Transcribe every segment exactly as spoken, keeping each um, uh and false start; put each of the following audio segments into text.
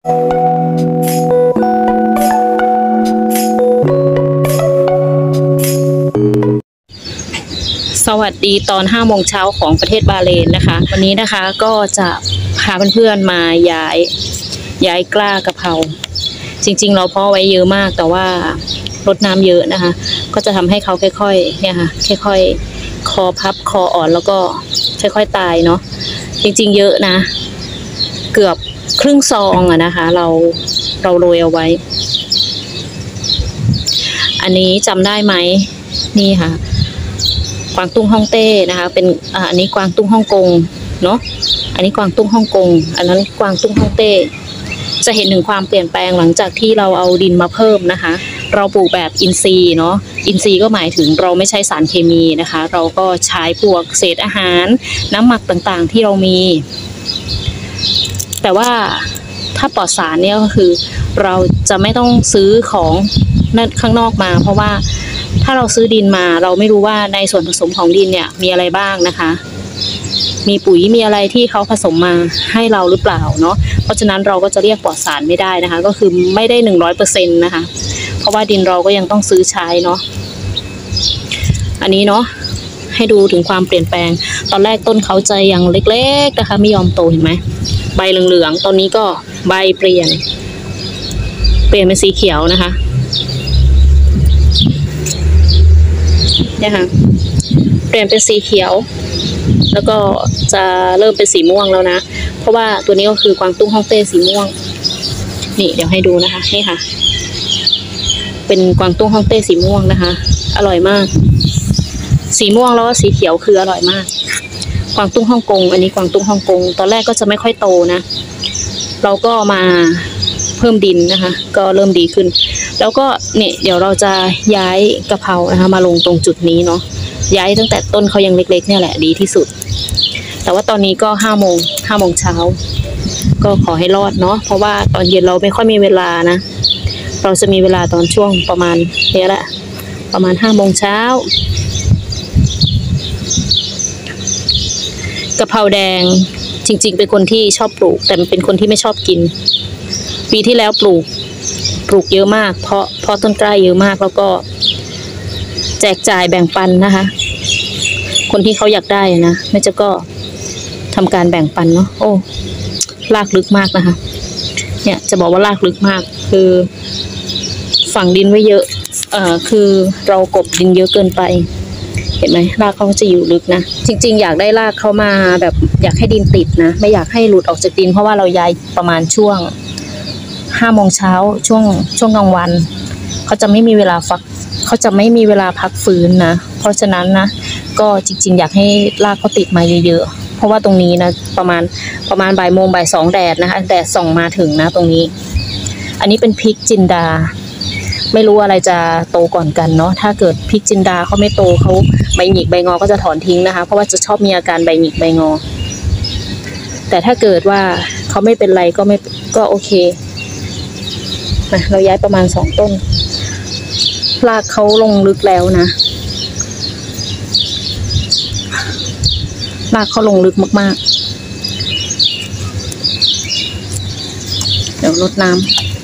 สวัสดีตอนห้าโมงเช้าของประเทศบาห์เรนนะคะวันนี้นะคะก็จะพาเพื่อนๆมาย้ายย้ายกล้ากะเพราจริงๆเราเพาะไว้เยอะมากแต่ว่ารดน้ำเยอะนะคะก็จะทำให้เขาค่อยๆเนี่ยค่ะค่อยๆคอพับคออ่อนแล้วก็ค่อยๆตายเนาะจริงๆเยอะนะเกือบครึ่งซองอะนะคะเราเราโรยเอาไว้อันนี้จำได้ไหมนี่ค่ะกวางตุ้งฮ่องเต้นะคะเป็นอ่าอันนี้กวางตุ้งฮ่องกงเนาะอันนี้กวางตุ้งฮ่องกงอันนั้นกวางตุ้งฮ่องเต้จะเห็นถึงความเปลี่ยนแปลงหลังจากที่เราเอาดินมาเพิ่มนะคะเราปลูกแบบอินทรีย์เนาะอินทรีย์ก็หมายถึงเราไม่ใช้สารเคมีนะคะเราก็ใช้พวกเศษอาหารน้ำหมักต่างๆที่เรามีแต่ว่าถ้าปลอดสารเนี่ยก็คือเราจะไม่ต้องซื้อของนั่นข้างนอกมาเพราะว่าถ้าเราซื้อดินมาเราไม่รู้ว่าในส่วนผสมของดินเนี่ยมีอะไรบ้างนะคะมีปุ๋ยมีอะไรที่เขาผสมมาให้เราหรือเปล่าเนาะเพราะฉะนั้นเราก็จะเรียกปลอดสารไม่ได้นะคะก็คือไม่ได้หนึ่งร้อยเปอร์เซ็นต์นะคะเพราะว่าดินเราก็ยังต้องซื้อใช้เนาะอันนี้เนาะให้ดูถึงความเปลี่ยนแปลงตอนแรกต้นเขาจะยังเล็กๆนะคะไม่ยอมโตเห็นไหมใบเหลืองๆตอนนี้ก็ใบเปลี่ยนเปลี่ยนเป็นสีเขียวนะคะเนี่ยค่ะเปลี่ยนเป็นสีเขียวแล้วก็จะเริ่มเป็นสีม่วงแล้วนะเพราะว่าตัวนี้ก็คือกวางตุ้งฮ่องเต้สีม่วงนี่เดี๋ยวให้ดูนะคะนี่ค่ะเป็นกวางตุ้งฮ่องเต้สีม่วงนะคะอร่อยมากสีม่วงแล้วก็สีเขียวคืออร่อยมากกวางตุ้งฮ่องกงอันนี้กวางตุ้งฮ่องกงตอนแรกก็จะไม่ค่อยโตนะเราก็มาเพิ่มดินนะคะก็เริ่มดีขึ้นแล้วก็เนี่ยเดี๋ยวเราจะย้ายกะเพรานะคะมาลงตรงจุดนี้เนาะย้ายตั้งแต่ต้นเขายังเล็กๆเนี่ยแหละดีที่สุดแต่ว่าตอนนี้ก็ห้าโมงห้าโมงเช้าก็ขอให้รอดเนาะเพราะว่าตอนเย็นเราไม่ค่อยมีเวลานะเราจะมีเวลาตอนช่วงประมาณนี้แหละประมาณห้าโมงเช้ากะเพราแดงจริงๆเป็นคนที่ชอบปลูกแต่เป็นคนที่ไม่ชอบกินปีที่แล้วปลูกปลูกเยอะมากเพราะเพราะต้นกล้าเยอะมากแล้วก็แจกจ่ายแบ่งปันนะคะคนที่เขาอยากได้นะแม่เจ้าก็ทำการแบ่งปันเนาะโอ้รากลึกมากนะคะเนี่ยจะบอกว่ารากลึกมากคือฝังดินไว้เยอะเอ่อคือเรากบดินเยอะเกินไปเห็นไหมรากเขาจะอยู่ลึกนะจริงๆอยากได้รากเขามาแบบอยากให้ดินติดนะไม่อยากให้หลุดออกจากดินเพราะว่าเราย้ายประมาณช่วงห้าโมงเช้าช่วงช่วงกลางวันเขาจะไม่มีเวลาฟักเขาจะไม่มีเวลาพักฟื้นนะเพราะฉะนั้นนะก็จริงๆอยากให้รากเขาติดมาเยอะๆเพราะว่าตรงนี้นะประมาณประมาณบ่ายโมงบ่ายสองแดดนะคะแดดส่องมาถึงนะตรงนี้อันนี้เป็นพริกจินดาไม่รู้อะไรจะโตก่อนกันเนาะถ้าเกิดพริกจินดาเขาไม่โตเขาใบหงิกใบงอก็จะถอนทิ้งนะคะเพราะว่าจะชอบมีอาการใบหงิกใบงอแต่ถ้าเกิดว่าเขาไม่เป็นไรก็ไม่ก็โอเคนะเราย้ายประมาณสองต้นรากเขาลงลึกแล้วนะรากเขาลงลึกมากๆเดี๋ยวรดน้ำ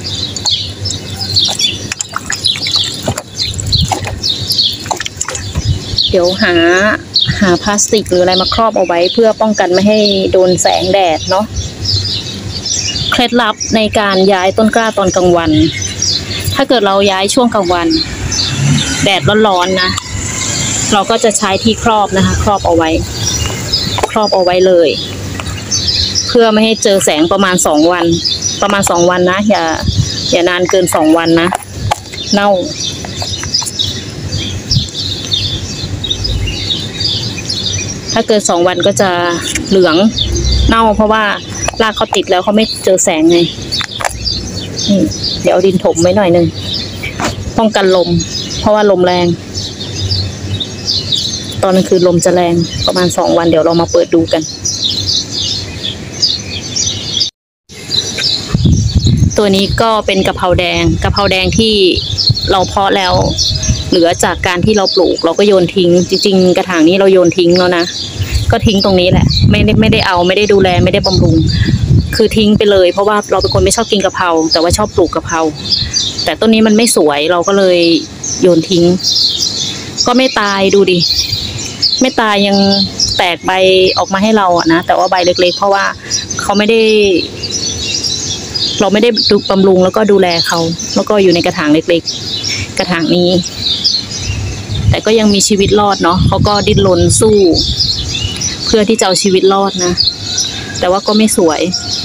เดี๋ยวหาหาพลาสติกหรืออะไรมาครอบเอาไว้เพื่อป้องกันไม่ให้โดนแสงแดดเนาะเคล็ดลับในการย้ายต้นกล้าตอนกลางวันถ้าเกิดเราย้ายช่วงกลางวันแดดร้อนๆนะเราก็จะใช้ที่ครอบนะคะครอบเอาไว้ครอบเอาไว้เลยเพื่อไม่ให้เจอแสงประมาณสองวันประมาณสองวันนะอย่าอย่านานเกินสองวันนะเน่าถ้าเกินสองวันก็จะเหลืองเน่าเพราะว่ารากเขาติดแล้วเขาไม่เจอแสงไงเดี๋ยวเอาดินถมไว้หน่อยนึงป้องกันลมเพราะว่าลมแรงตอนกลางคืนลมจะแรงประมาณสองวันเดี๋ยวเรามาเปิดดูกันตัวนี้ก็เป็นกะเพราแดงกะเพราแดงที่เราเพาะแล้วเหลือจากการที่เราปลูกเราก็โยนทิ้งจริงๆกระถางนี้เราโยนทิ้งแล้วนะก็ทิ้งตรงนี้แหละไม่ได้ไม่ได้เอาไม่ได้ดูแลไม่ได้บำรุงคือทิ้งไปเลยเพราะว่าเราเป็นคนไม่ชอบกินกะเพราแต่ว่าชอบปลูกกะเพราแต่ต้นนี้มันไม่สวยเราก็เลยโยนทิ้งก็ไม่ตายดูดิไม่ตายยังแตกใบออกมาให้เราอะนะแต่ว่าใบเล็กๆเพราะว่าเขาไม่ได้เราไม่ได้ดูบำรุงแล้วก็ดูแลเขาแล้วก็อยู่ในกระถางเล็กๆกระถางนี้แต่ก็ยังมีชีวิตรอดเนาะเขาก็ดิ้นรนสู้เพื่อที่จะเอาชีวิตรอดนะแต่ว่าก็ไม่สวย